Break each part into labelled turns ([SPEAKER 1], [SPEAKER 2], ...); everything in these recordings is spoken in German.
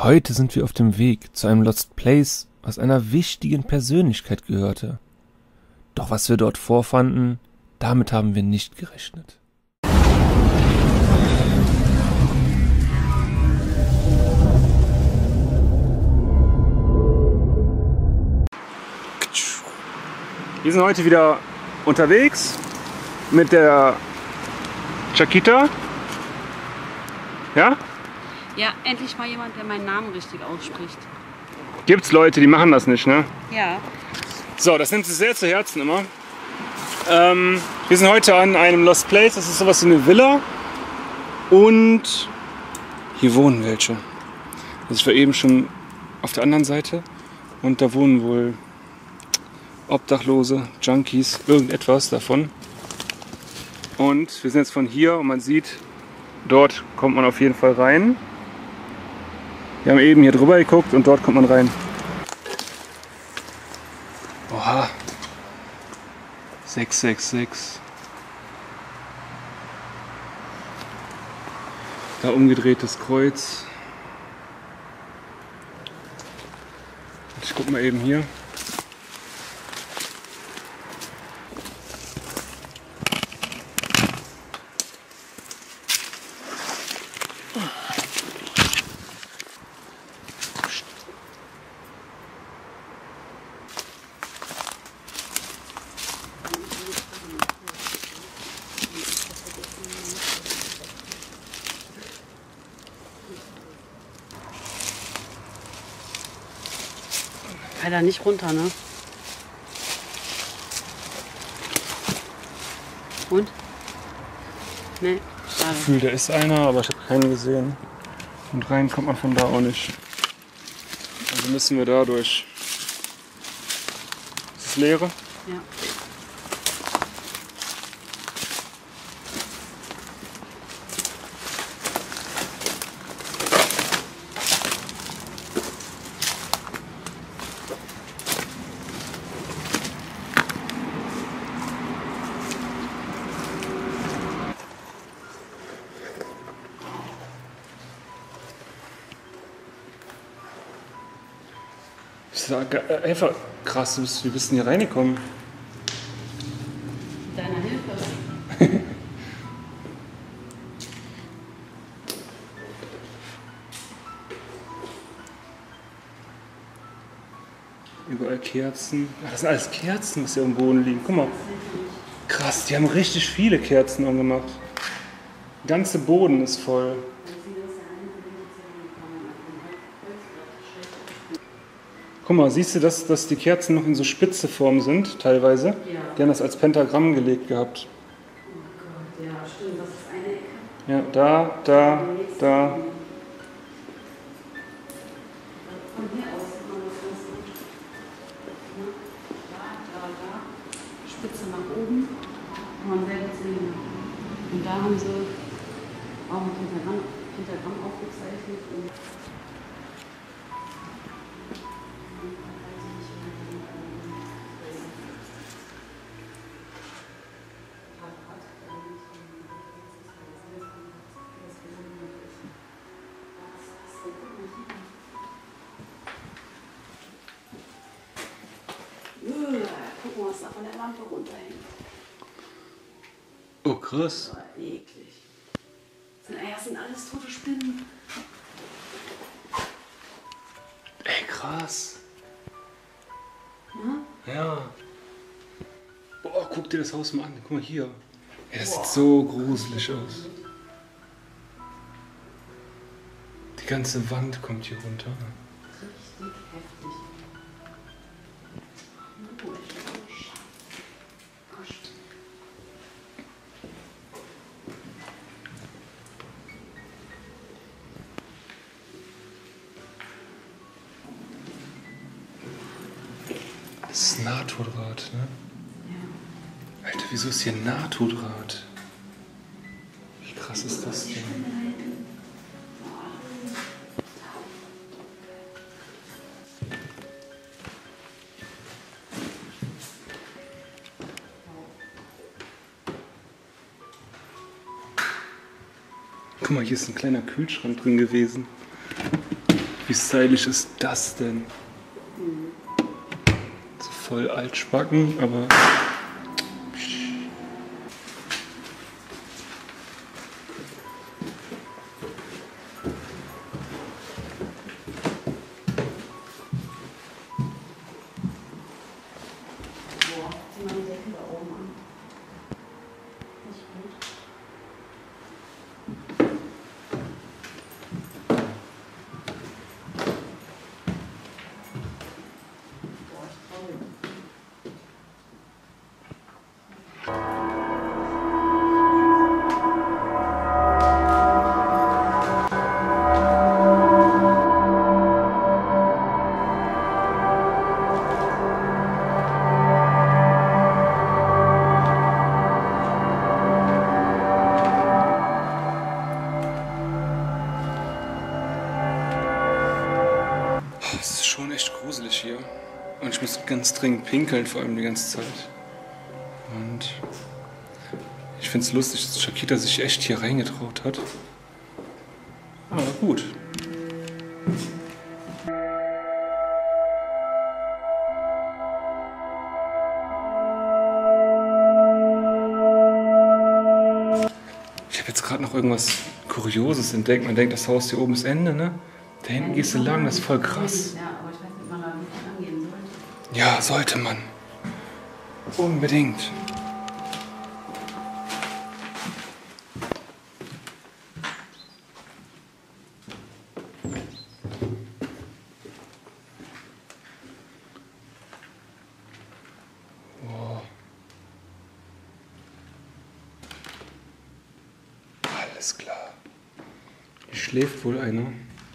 [SPEAKER 1] Heute sind wir auf dem Weg zu einem Lost Place, was einer wichtigen Persönlichkeit gehörte. Doch was wir dort vorfanden, damit haben wir nicht gerechnet.
[SPEAKER 2] Wir sind heute wieder unterwegs mit der Chiquita. Ja?
[SPEAKER 3] Ja, endlich mal jemand, der meinen Namen richtig ausspricht.
[SPEAKER 2] Gibt's Leute, die machen das nicht, ne?
[SPEAKER 3] Ja.
[SPEAKER 2] So, das nimmt sich sehr zu Herzen immer. Wir sind heute an einem Lost Place. Das ist sowas wie eine Villa. Und hier wohnen welche. Also ich war eben schon auf der anderen Seite. Und da wohnen wohl Obdachlose, Junkies, irgendetwas davon. Und wir sind jetzt von hier und man sieht, dort kommt man auf jeden Fall rein. Wir haben eben hier drüber geguckt und dort kommt man rein. Oha. 666. Da umgedrehtes Kreuz. Ich guck mal eben hier.
[SPEAKER 3] Fall da nicht runter, ne? Und? Ne, schade.
[SPEAKER 2] Ich fühle, da ist einer, aber ich habe keinen gesehen. Und rein kommt man von da auch nicht. Also müssen wir da durch. Ist das leere?
[SPEAKER 3] Ja.
[SPEAKER 2] Das ist einfach krass, wie bist du denn hier reingekommen?
[SPEAKER 3] Mit deiner Hilfe.
[SPEAKER 2] Überall Kerzen. Ach, das sind alles Kerzen, was hier am Boden liegen. Guck mal. Krass, die haben richtig viele Kerzen angemacht. Der ganze Boden ist voll. Guck mal, siehst du, dass die Kerzen noch in so spitze Form sind, teilweise?
[SPEAKER 3] Ja.
[SPEAKER 2] Die haben das als Pentagramm gelegt gehabt.
[SPEAKER 3] Oh Gott, ja, stimmt. Das ist eine Ecke.
[SPEAKER 2] Ja, da.
[SPEAKER 3] Von hier aus kann man das ganz gut. Ne? Da. Spitze nach oben. Kann man sehr gut sehen. Und da haben sie auch ein Pentagramm aufgezeichnet. Und guck mal, was da von der Lampe runterhängt.
[SPEAKER 2] Oh, krass.
[SPEAKER 3] Das war eklig. Das sind alles tote Spinnen.
[SPEAKER 2] Ey, krass.
[SPEAKER 3] Ja?
[SPEAKER 2] Ja. Boah, guck dir das Haus mal an. Guck mal hier. Ey, das sieht so gruselig aus. Die ganze Wand kommt hier runter.
[SPEAKER 3] Richtig heftig. Oh,
[SPEAKER 2] Das ist NATO-Draht, ne?
[SPEAKER 3] ja.
[SPEAKER 2] Alter, wieso ist hier NATO-Draht? Wie krass ist das denn? Guck mal, hier ist ein kleiner Kühlschrank drin gewesen. Wie stylisch ist das denn? So voll altschbacken, aber...
[SPEAKER 3] Boah, zieh mal die Decke da oben an. Nicht gut. Boah, ich trau mir.
[SPEAKER 2] Es ist schon echt gruselig hier. Und ich muss ganz dringend pinkeln, vor allem die ganze Zeit. Und ich finde es lustig, dass Shakita sich echt hier reingetraut hat. Aber gut. Ich habe jetzt gerade noch irgendwas Kurioses entdeckt. Man denkt, das Haus hier oben ist Ende, ne? Da hinten gehst du lang, das ist voll krass.
[SPEAKER 3] Ja, aber ich weiß nicht, ob man da wirklich angehen sollte.
[SPEAKER 2] Ja, sollte man. Unbedingt. Wow. Alles klar. Hier schläft wohl einer.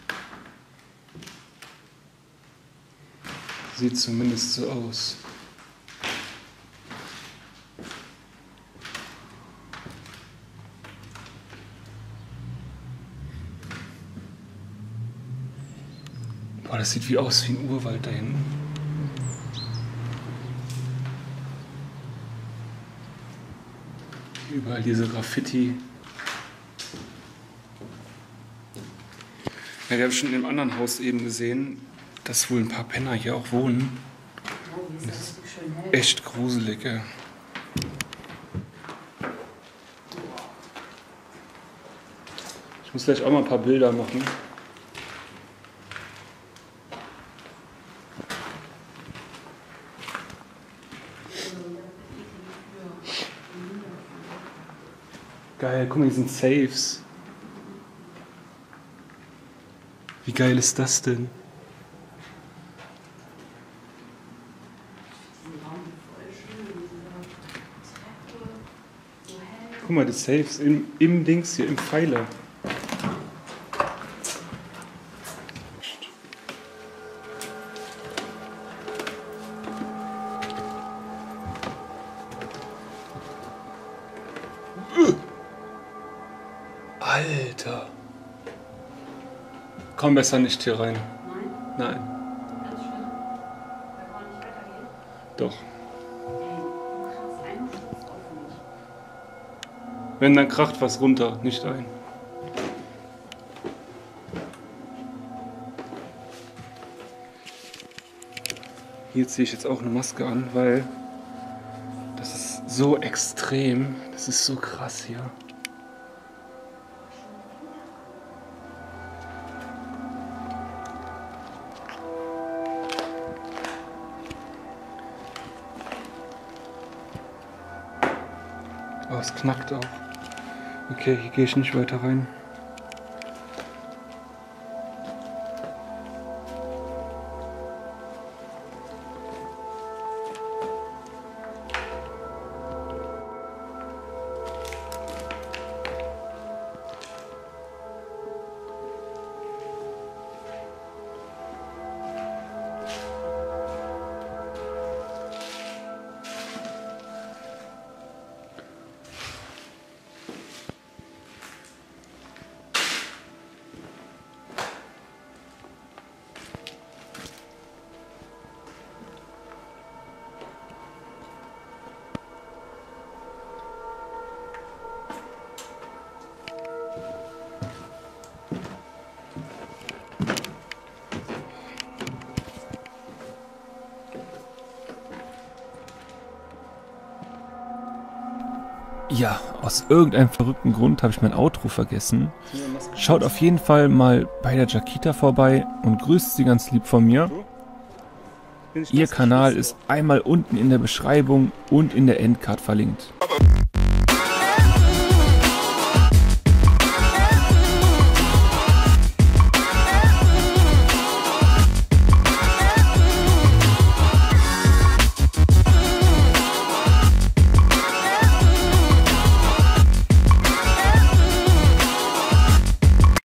[SPEAKER 2] Sieht zumindest so aus. Boah, das sieht wie aus wie ein Urwald da hinten. Überall diese Graffiti. Ja, wir haben schon in dem anderen Haus eben gesehen, dass wohl ein paar Penner hier auch wohnen.
[SPEAKER 3] Oh, hier ist das richtig schön hell.
[SPEAKER 2] Echt gruselig, ja. Ich muss gleich auch mal ein paar Bilder machen. Geil, guck mal, die sind Safes. Wie geil ist das denn? Guck mal, die Safes im Dings hier, im Pfeiler. Alter. Komm besser nicht hier rein.
[SPEAKER 3] Nein?
[SPEAKER 2] Nein.
[SPEAKER 3] Ganz schön. Da kann man nicht weitergehen.
[SPEAKER 2] Doch.
[SPEAKER 3] Ey, krass, ein Schutz offen nicht.
[SPEAKER 2] Wenn, dann kracht was runter, nicht ein. Hier ziehe ich jetzt auch eine Maske an, weil das ist so extrem. Das ist so krass hier. Oh, es knackt auch. Okay, hier gehe ich nicht weiter rein.
[SPEAKER 1] Ja, aus irgendeinem verrückten Grund habe ich mein Outro vergessen. Schaut auf jeden Fall mal bei der Jaquita vorbei und grüßt sie ganz lieb von mir. Ihr Kanal ist einmal unten in der Beschreibung und in der Endcard verlinkt.